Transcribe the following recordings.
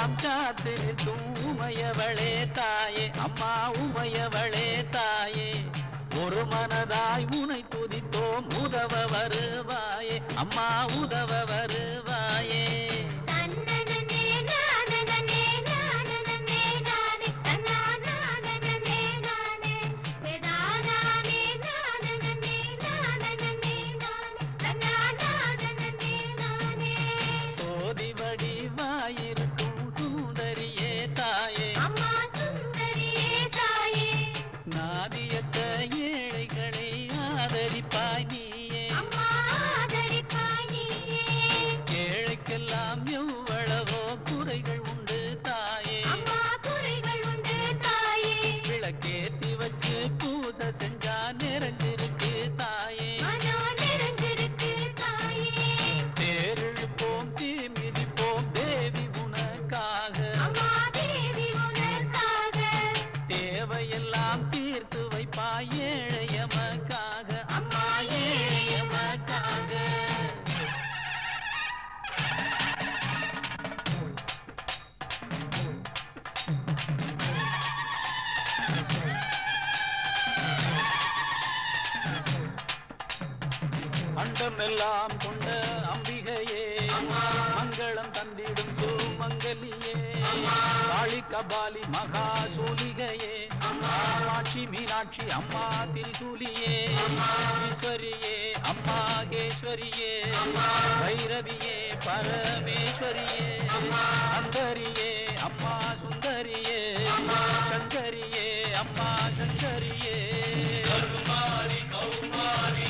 எல்லாம் காத்து உமையவளே தாயே அம்மா உமையவளே தாயே ஒரு மனதாய் உனை துதித்தோம் உதவ வருவாயே அம்மா உதவ வருவாயே எல்லாம் கொண்ட அம்பிகையே மங்களம் தந்திடும் சுமங்கலியே காளி கபாலி மகாசூலிகையே காமாட்சி மீனாட்சி அம்மா திரிசூலியே ஈஸ்வரியே அம்மா கேஸ்வரியே பைரவியே பரமேஸ்வரியே அந்தரியே அம்மா சுந்தரியே சங்கரியே அம்மா சங்கரியே Karumari Kaumari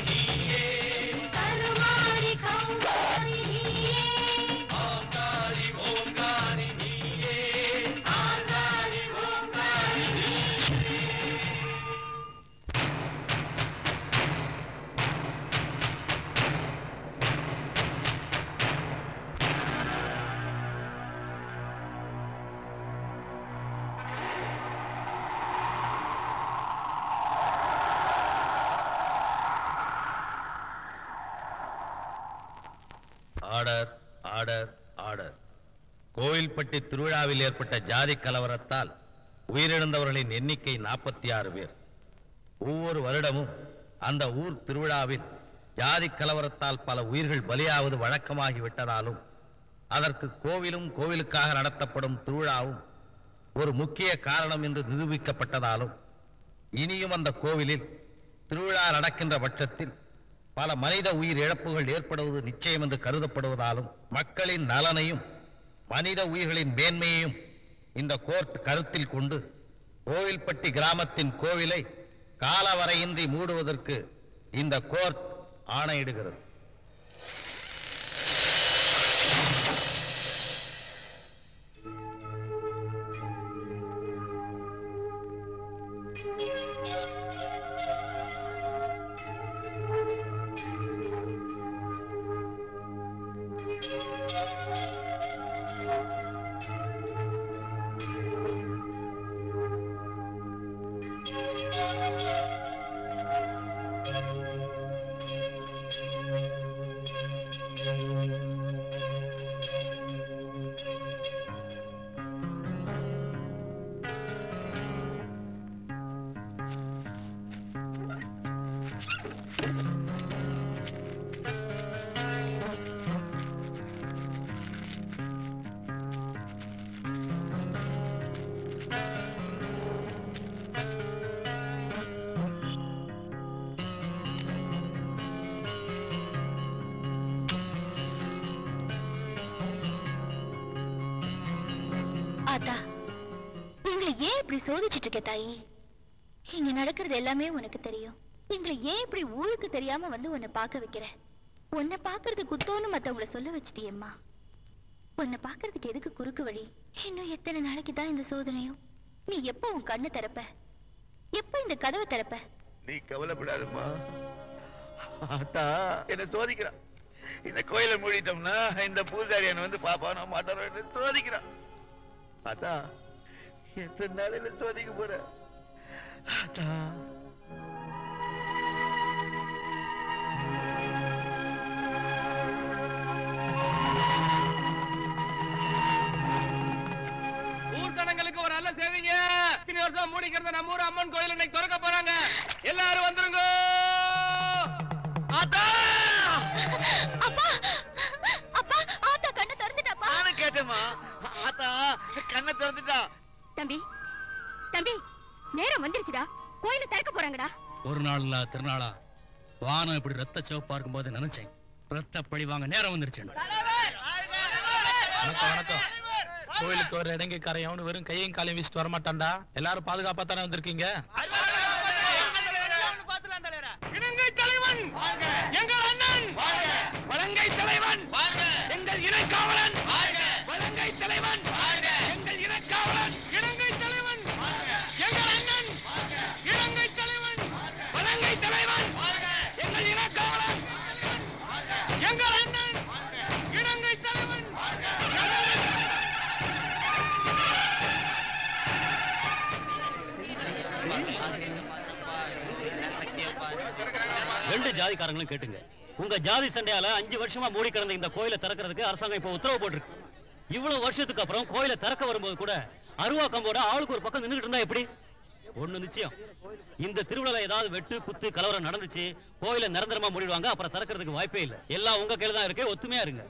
order order order. Kovilpatti திருவிழாவில் ஏற்பட்ட ஜாதி கலவரத்தால் உயிரிழந்தவர்களின் எண்ணிக்கை 46 பேர். ஒவ்வொரு வருடமும் அந்த ஊர் திருவிழாவில் ஜாதி கலவரத்தால் பல உயிர்கள் பலியாவது வழக்கமாகிவிட்டதாலும் அதற்கு கோவிலும் கோவிலுக்காக நடத்தப்படும் திருவிழாவும் ஒரு முக்கிய காரணம் என்று நிரூபிக்கப்பட்டதாலும் இனியும் அந்த கோவிலில் திருவிழா நடக்கின்ற பட்சத்தில் பல மனித உயிர் இழப்புகள் ஏற்படுவது நிச்சயம் என்று கருதப்படுவதாலும் மக்களின் நலனையும் மனித உயிர்களின் மேன்மையையும் இந்த கோர்ட் கருத்தில் கொண்டு கோவில்பட்டி கிராமத்தின் கோவிலை காலவரையின்றி மூடுவதற்கு இந்த கோர்ட் ஆணையிடுகிறது. சோதிச்சிட்டு இருக்க தாயி, இங்க நடக்கிறது எல்லாமே உனக்கு தெரியும். எங்களை ஏன் இப்படி ஊருக்கு தெரியாம வந்து உன்னை பார்க்க வைக்கிற? உன்னை பாக்குறது குத்தோன்னு மத்தவங்களை சொல்ல வச்சிட்டியம்மா. உன்னை பாக்குறதுக்கு எதுக்கு குறுக்கு வழி? இன்னும் எத்தனை நாளைக்கு தான் இந்த சோதனையும்? நீ எப்ப உன் கண்ணு திறப்ப? எப்ப இந்த கதவை திறப்ப? நீ கவலைப்படாதம்மா. ஆத்தா என்ன சோதிக்கிறான். இந்த கோயிலை மூடிட்டோம்னா இந்த பூசாரியன் வந்து பாப்பான மாட்டார சோதிக்கிறான். ஆத்தா எத்தனை நாளையில சோதிக்க போற? ஆத்தா வருஷம் மூடிக்கிறத நம்ம ஊர் அம்மன் கோயில் இன்னைக்கு திறக்க போறாங்க. எல்லாரும் வந்துருங்க. ஆத்தா அப்பா அப்பா ஆத்தா கண்ணை திறந்துட்டாப்பா. நானும் கேட்டேம்மா. ஆத்தா கண்ணை திறந்துட்டா. தம்பி தம்பி நேரம் வந்துருச்சுடா. கோயிலை திறக்க போறாங்கடா. ஒரு நாள்ல திருநாளா வானம் இப்படி ரத்த சிவப்பா இருக்கும்போது நினைச்சேன் ரத்த பழி வாங்க நேரம் வந்துருச்சு. வணக்கம் வணக்கம். கோயிலுக்கு ஒரு இடங்கை கரையவனு வெறும் கையும் காலையும் வீசிட்டு வரமாட்டான்டா. எல்லாரும் பாதுகாப்பா தானே வந்திருக்கீங்க. இலங்கை தலைவன் எங்கள் அண்ணன் வலங்கை தலைவன் எங்கள் இனக்காவலன் வலங்கை தலைவன் எங்கள் இனக்காவலன் இலங்கை தலைவன் எங்கள் அண்ணன் இலங்கை தலைவன் வலங்கை தலைவன் எங்கள் இனக்காவலன் எங்கள் அண்ணன் இலங்கை தலைவன். ரெண்டு ஜாதிக்காரங்களும் கேட்டுங்க. உங்க ஜாதி சண்டையால 5 வருஷமா மூடி கிடந்த இந்த கோயிலை திறக்கிறதுக்கு அரசாங்கம் இப்ப உத்தரவு போட்டிருக்கு. இவ்வளவு வருஷத்துக்கு அப்புறம் கோயிலை திறக்க வரும்போது கூட அருவா கம்போட ஆளுக்கு ஒரு பக்கம் நின்றுட்டு இருந்தா எப்படி? ஒண்ணு நிச்சயம், இந்த திருவிழால ஏதாவது வெட்டு குத்து கலவரம் நடந்துச்சு கோயிலை நிரந்தரமா மூடிடுவாங்க. அப்புறம் திறக்கிறதுக்கு வாய்ப்பே இல்லை. எல்லாம் உங்க கையில தான் இருக்கு. ஒத்துமையா இருங்க.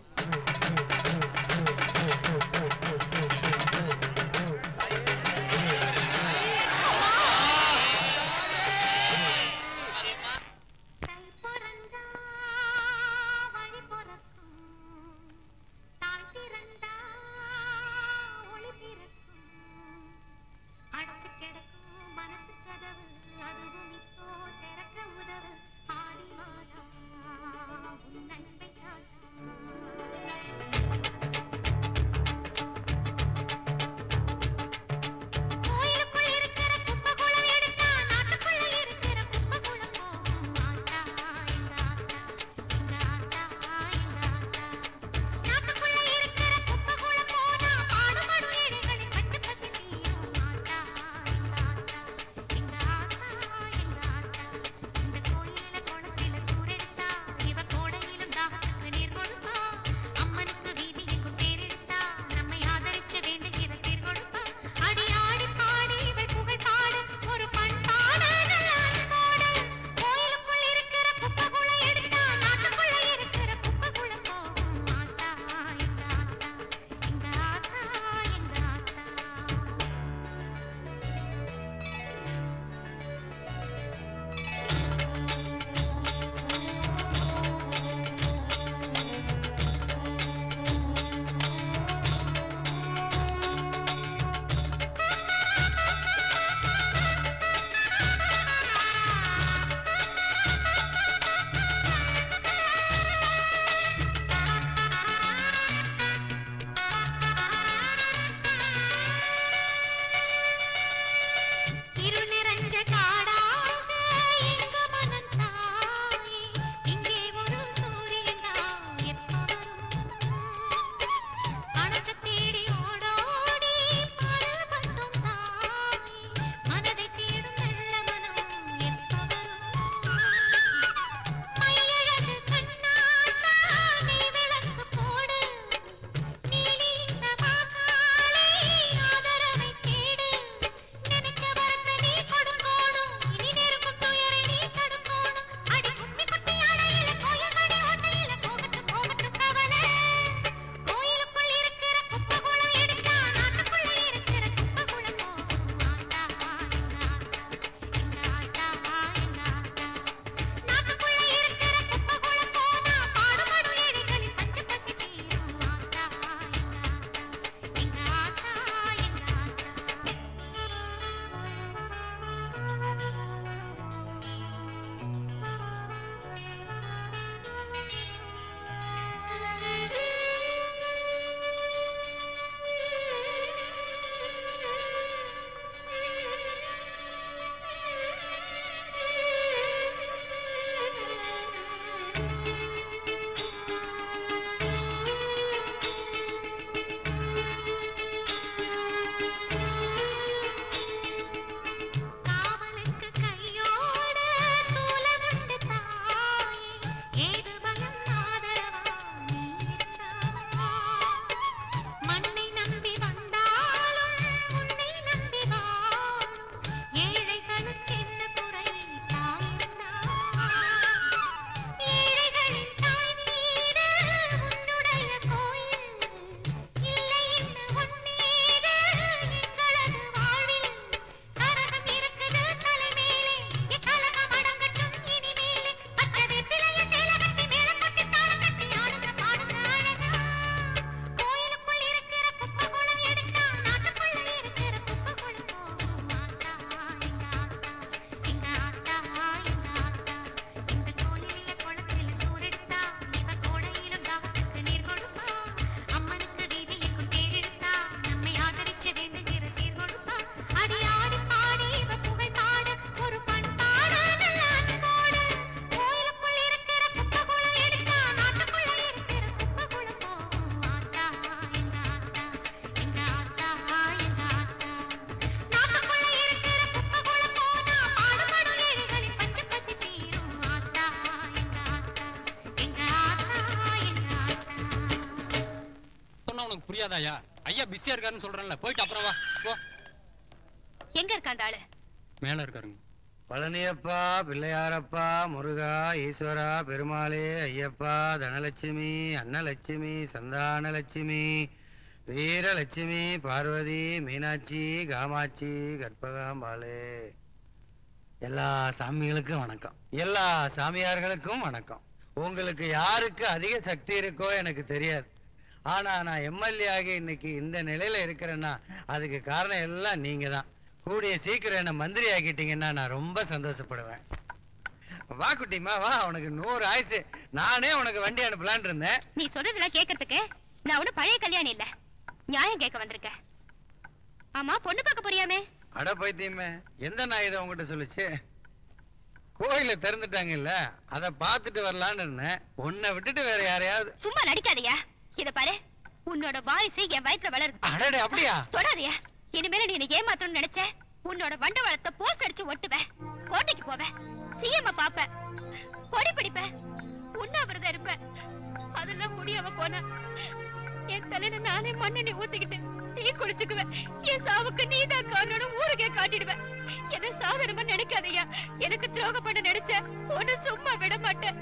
உனக்கு புரியாதாயா? ஐயா பிஸியா இருக்காருன்னு சொல்றேன்ல, போயிட்டு அப்புறம் வா. போ. எங்க இருக்கா அந்த ஆளு? மேல இருக்காருங்க. பழனியப்பா, பிள்ளையாரப்பா, முருகா, ஈஸ்வரா, பெருமாளே, ஐயப்பா, தனலட்சுமி, அன்னலட்சுமி, சந்தானலட்சுமி, வீரலட்சுமி, பார்வதி, மீனாட்சி, காமாட்சி, கற்பகாம்பாளே. எல்லா சாமிகளுக்கும் வணக்கம். எல்லா சாமியார்களுக்கும் வணக்கம். உங்களுக்கு யாருக்கு அதிக சக்தி இருக்கோ எனக்கு தெரியாது. ஆனா நான் எம்எல்ஏ ஆகி இன்னைக்கு இந்த நிலையில இருக்கிறேன்னா அதுக்கு காரணம் எல்லாம் நீங்க தான். கூடிய சீக்கிரம் என்ன மந்திரி ஆக்கிட்டீங்கன்னா நான் ரொம்ப சந்தோஷப்படுவேன். வா குட்டிமா வா, உனக்கு 100 ஆயுசு. நானே உனக்கு வண்டி அனுப்பலான் இருந்தேன். நீ சொல்றதெல்லாம் கேட்கறதுக்கு நான் ஒன்னும் பழைய கல்யாணி இல்ல, நியாயம் கேட்க வந்திருக்கேன். ஆமா, பொண்ணு பார்க்க போறியாமே? அட பைத்தியமே, எந்த நான் இதை உங்ககிட்ட சொல்லுச்சு? கோயில திறந்துட்டாங்க இல்ல, அதை பார்த்துட்டு வரலான்னு இருந்தேன். உன்னை விட்டுட்டு வேற யாரையாவது. சும்மா நடிக்காதயா. இத பாரு, உன்னோட வாரிசு என் வயித்துல வளருது. அடடே, அப்படியா? தொடாதயா. இனிமேல நீ என்ன ஏமாத்தணும்னு நினைச்ச உன்னோட வண்டவாளத்தை போஸ்ட் அடிச்சு ஒட்டுவேன். கோட்டைக்கு போவேன், சிஎம் பாப்பேன், கொடி பிடிப்பேன், உண்ணாவிரதம் இருப்பேன். அதெல்லாம் முடியாம போன என் தலையில நானே மண்ணெண்ணி ஊத்திக்கிட்டு டீ குடிச்சுக்குவேன். என் சாவுக்கு நீதான் காரணம் ஊருக்கே காட்டிடுவேன். என்ன சாதாரணமா நினைக்காதையா. எனக்கு துரோகம் பண்ண நினைச்ச ஒன்னு சும்மா விட மாட்டேன்.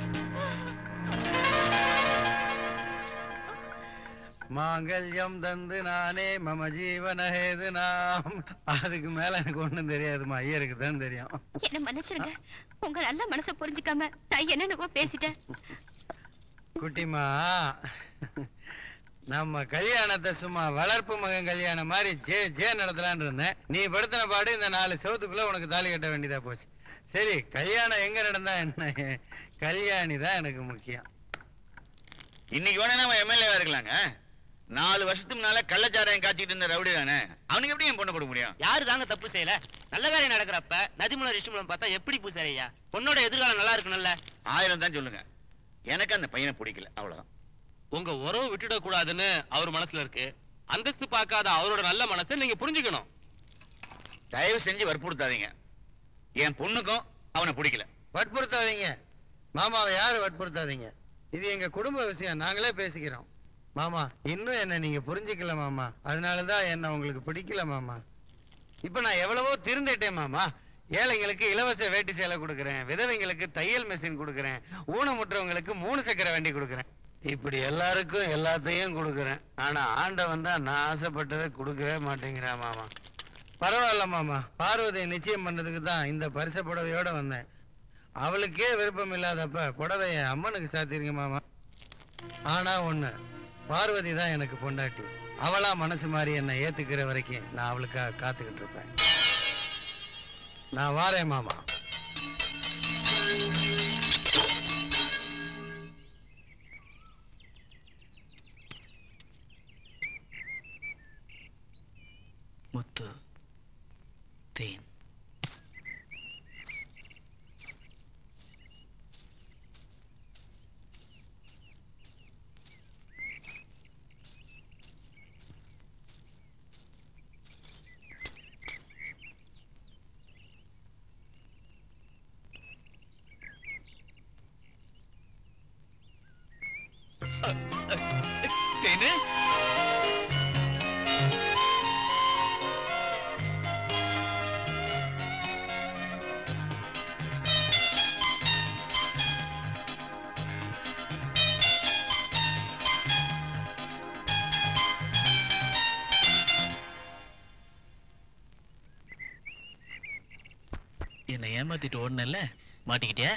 மாங்கல்யம் தந்து நானே மம ஜீவன ஹேது நாம். அதுக்கு மேல எனக்கு ஒண்ணும் தெரியாதுமா, ஐயருக்கு தான் தெரியும். என்ன மன்னிச்சிருங்க, உங்க நல்ல மனசை புரிஞ்சுக்காம நான் என்னென்னவோ பேசிட்டேன். குட்டிமா, நம்ம கல்யாணத்தை சும்மா வளர்ப்பு மகன் கல்யாணம் மாதிரி ஜே நடத்தலான் இருந்தேன். நீ படுத்தின பாடு இந்த 4 செவத்துக்குள்ள உனக்கு தாலி கட்ட வேண்டியதா போச்சு. சரி, கல்யாணம் எங்க நடந்தா என்ன, கல்யாணி தான் எனக்கு முக்கியம். இன்னைக்கு வேணா நம்ம எம்எல்ஏவா இருக்கலாங்க. 4 வருஷத்துக்கு முன்னால கள்ளச்சாராயம் காய்ச்சிட்டு இருந்த ரவுடி தானே, அவனுக்கு எப்படி என் பொண்ணு கொடுக்க முடியும்? யாரு தாங்க தப்பு செய்யல? நல்ல காரியம் நடக்கிறப்ப நதிமூலம் ரிஷிமூலம் பார்த்தா எப்படி பூசாரியா? பொண்ணோட எதிர்காலம் நல்லா இருக்கணும்ல. 1000 தான் சொல்லுங்க, எனக்கு அந்த பையனை பிடிக்கல, அவ்வளவுதான். உங்க உறவு விட்டுட கூடாதுன்னு அவர் மனசுல இருக்கு. அந்தஸ்து பார்க்காத அவரோட நல்ல மனசை நீங்க புரிஞ்சுக்கணும். தயவு செஞ்சு வற்புறுத்தாதீங்க. என் பொண்ணுக்கும் அவனை பிடிக்கல. வற்புறுத்தாதீங்க மாமாவை, யாரு வற்புறுத்தாதீங்க. இது எங்க குடும்ப விஷயம், நாங்களே பேசிக்கிறோம். மாமா, இன்னும் என்ன நீங்க புரிஞ்சுக்கல மாமா, அதனாலதான் என்ன உங்களுக்கு பிடிக்கல மாமா. இப்ப நான் எவ்வளவோ திருந்திட்டேன் மாமா. ஏழைங்களுக்கு இலவச வேட்டி சேலை கொடுக்குறேன், விதவைங்களுக்கு தையல் மிஷின் கொடுக்குறேன், ஊனமுற்றவங்களுக்கு 3 சக்கர வண்டி கொடுக்குறேன். இப்படி எல்லாருக்கும் எல்லாத்தையும் கொடுக்குறேன். ஆனா ஆண்டவன் தான் நான் ஆசைப்பட்டதை கொடுக்கவே மாட்டேங்கிறேன் மாமா. பரவாயில்ல மாமா, பார்வதியை நிச்சயம் பண்ணதுக்கு தான் இந்த பரிச புடவையோட வந்தேன். அவளுக்கே விருப்பம் இல்லாதப்ப புடவைய அம்மனுக்கு சாத்திருங்க மாமா. ஆனா ஒண்ணு, பார்வதி தான் எனக்கு பொண்டாட்டி. அவளா மனசு மாதிரி என்னை ஏத்துக்கிற வரைக்கும் நான் அவளுக்காக காத்துக்கிட்டு இருப்பேன். நான் வாரேன் மாமா. முத்து தேன். தேனு, என்னை ஏமாத்திட்டு ஓடுனல்ல, மாட்டிக்கிட்டியா?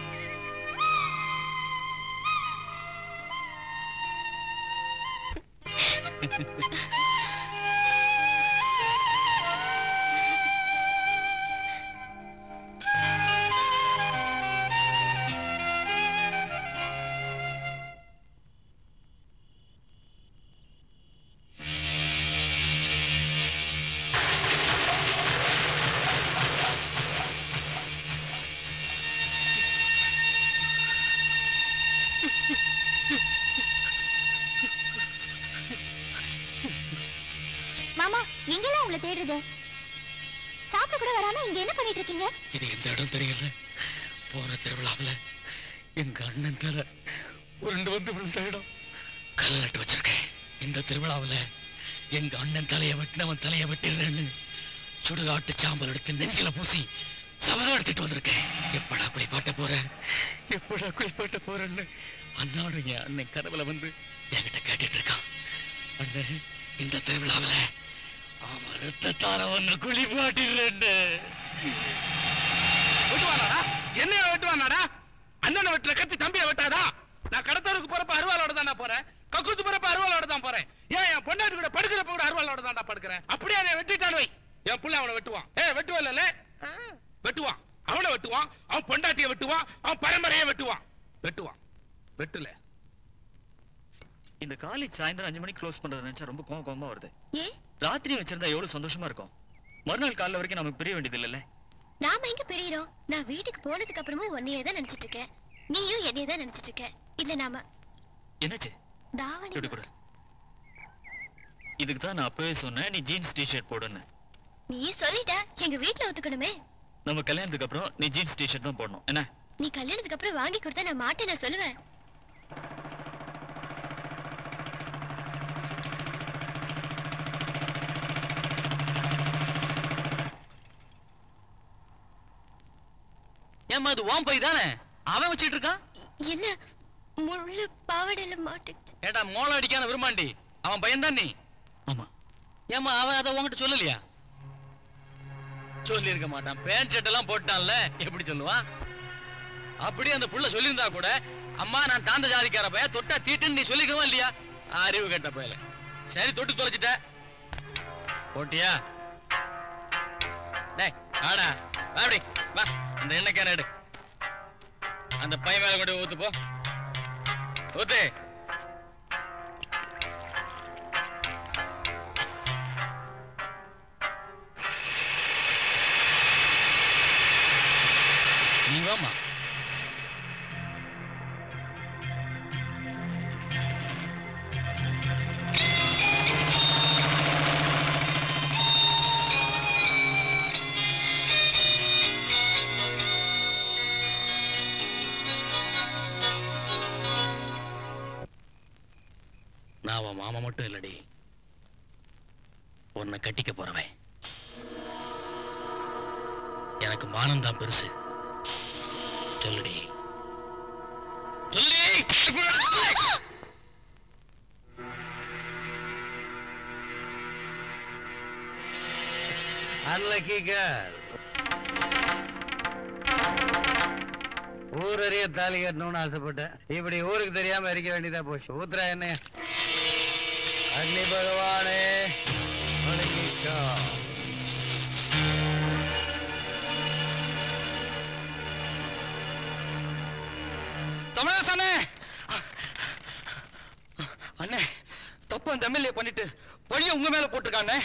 மாமா, எங்கெல்லாம் உங்களை தேடுறது? சாப்பிட கூட வராம இங்க என்ன பண்ணிட்டு இருக்கீங்க? இது எந்த இடம் தெரியல. போற திருவிழாவில் எங்க அண்ணன் தலை உருண்டு வந்து விழுந்த இடம். கல் நட்டு வச்சிருக்கேன். இந்த திருவிழாவுல எங்க அண்ணன் தலையை வெட்டினவன் தலையை வெட்டிடுறேன்னு சுடுகாட்டு சாம்பல் எடுத்து நெஞ்சில பூசி சபதம் எடுத்துட்டு வந்திருக்கேன். எப்படா குளிப்பாட்ட போறேன், எப்படா குளிப்பாட்ட போறேன்னு அண்ணாடுங்க அண்ணன் கனவுல வந்து என்கிட்ட கேட்டுட்டு இருக்கான். அண்ணன் இந்த திருவிழாவுல அவன் ரத்தத்தார ஒன்னு குளிப்பாட்டிடுறேன்னு. வெட்டுவானாடா? என்னைய வெட்டுவானாடா? அண்ணனை வெட்டுற கத்தி தம்பியை வெட்டாதா? நான் கடத்தருக்கு போறப்ப அருவாளோட தான் போறேன், கக்கூத்து போறப்ப அருவாளோட தான் போறேன். ஏன் என் பொண்டாட்டி கூட படுக்கிறப்ப கூட அருவாளோட தான் படுக்கிறேன். அப்படியே அவனை வெட்டிட்டான் வை, என் புள்ள அவனை வெட்டுவான். வெட்டுவல்ல, வெட்டுவான். அவனை வெட்டுவான், அவன் பொண்டாட்டியை வெட்டுவான், அவன் பரம்பரையை வெட்டுவான். வெட்டல. இந்த காலேஜ் சாயந்தரம் 5 மணிக்கு க்ளோஸ் பண்றது நினைச்சா ரொம்ப கோவமா வருது. ராத்திரி வச்சிருந்தா எவ்வளவு சந்தோஷமா இருக்கும். மறுநாள் காலைல வரைக்கும் நமக்கு பிரிய வேண்டியது இல்லைல்ல. நாம எங்க பிரியறோம்? நான் வீட்டுக்கு போனதுக்கு அப்புறமும் உன்னையே தான் நினைச்சிட்டு இருக்கேன், நீயும் என்னையே தான் நினைச்சிட்டு இருக்க. இல்ல நாம என்னாச்சு? தாவணி இப்படி கொடு. இதுக்கு தான் நான் அப்பவே சொன்னேன் நீ ஜீன்ஸ் டி-ஷர்ட் போடுன்னு. நீ சொல்லிட்ட, எங்க வீட்ல ஒத்துக்கணுமே. நம்ம கல்யாணத்துக்கு அப்புறம் நீ ஜீன்ஸ் டி-ஷர்ட் தான் போடணும். என்ன? நீ கல்யாணத்துக்கு அப்புறம் வாங்கி கொடுத்தா நான் மாட்டேன், நான் சொல்லுவேன். ஏம்மா அது வாம் போய் தானே அவன் வச்சிட்டு இருக்கான்? இல்ல, முள்ளு பாவாடையில மாட்டிச்சு. ஏடா மோளம் அடிக்கான விரும்பாண்டி, அவன் பையன் தான் நீ. ஆமா. ஏம்மா அவன் அதை உங்ககிட்ட சொல்லலையா? சொல்லி இருக்க மாட்டான். பேண்ட் ஷர்ட் எல்லாம் போட்டான்ல, எப்படி சொல்லுவான்? அப்படியே அந்த புள்ள சொல்லியிருந்தா கூட, அம்மா நான் தாந்த ஜாதிக்கார பையன், தொட்டா தீட்டுன்னு நீ சொல்லிக்கவா இல்லையா? அறிவு கேட்ட பையல. சரி, தொட்டு தொலைச்சிட்ட போட்டியா? டேய் ஆடா, அப்படி வா, அந்த எண்ணெய் கேன எடு, அந்த பை மேல கொண்டு ஊத்து போ, ஊத்து. நீ வாமா. நான் அவன் மாமா மட்டும் இல்லடி, உன்னை கட்டிக்க போறவன். எனக்கு மானம் தான் பெருசு. சொல்லுடி, சொல்லி. Unlucky girl. ஊரறிய தாலி கட்டணும்னு ஆசைப்பட்டேன், இப்படி ஊருக்கு தெரியாம இருக்க வேண்டியதா போச்சு. ஊத்துறா என்ன? அக்னி பகவானே வணங்கிக்கோ. தமிழரசு அண்ணே, அண்ணே தப்பு அந்த எம்எல்ஏ பண்ணிட்டு பழிய உங்க மேல போட்டிருக்கானே.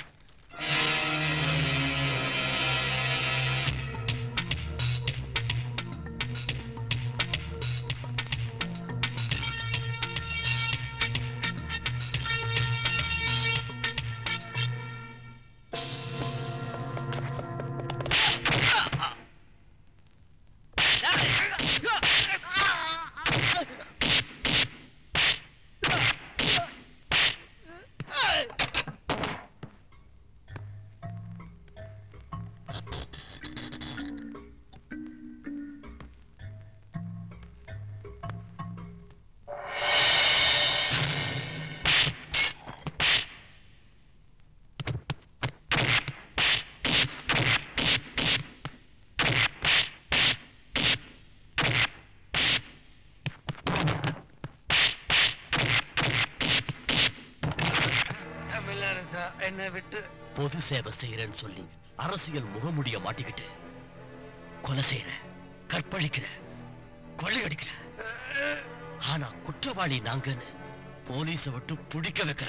என்னை விட்டு பொது சேவை செய்யறேன்னு சொல்லி அரசியல் முகமுடிய மாட்டிக்கிட்டு கொலை செய்யற, கற்பழிக்கிற, கொள்ளையடிக்கிற. ஆனா குற்றவாளி நாங்கன்னு போலீஸை விட்டு பிடிக்க வைக்கிற.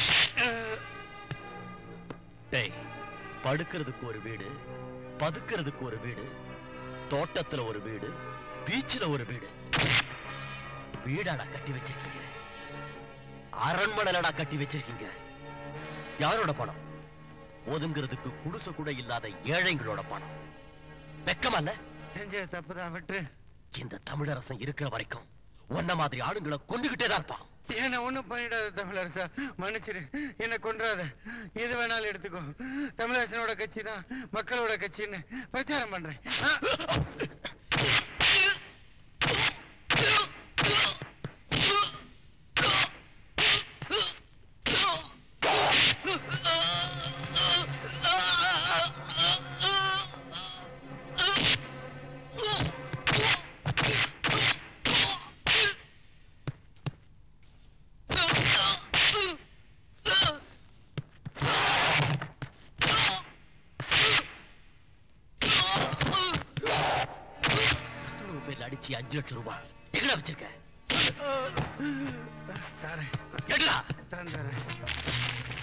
டேய், படுக்கிறதுக்கு ஒரு வீடு, பதுக்கிறதுக்கு ஒரு வீடு, தோட்டத்துல ஒரு வீடு, பீச்சில் ஒரு வீடு. வீடாடா கட்டி வச்சிருக்கீங்க, அரண்மனைடா கட்டி வச்சிருக்கீங்க. யாரோட பணம்? ஒதுங்கிறதுக்கு குடிசை கூட இல்லாத ஏழைங்களோட பணம். வெக்கமல்ல? செஞ்ச தப்புதான் விட்டு. இந்த தமிழரசன் இருக்கிற வரைக்கும் உன்ன மாதிரி ஆளுங்களை கொண்டுகிட்டே தான் இருப்பான். என்ன ஒண்ணும் பண்ணிடாத தமிழரசா, மன்னிச்சிரு, என்ன கொன்றாத. எது வேணாலும் எடுத்துக்கோ. தமிழரசனோட கட்சி தான் மக்களோட கட்சின்னு பிரச்சாரம் பண்றேன். அடிச்சு 5 லட்சம் ரூபாய் எங்கடா வச்சிருக்க? தரேன். எங்கடா? தரேன்.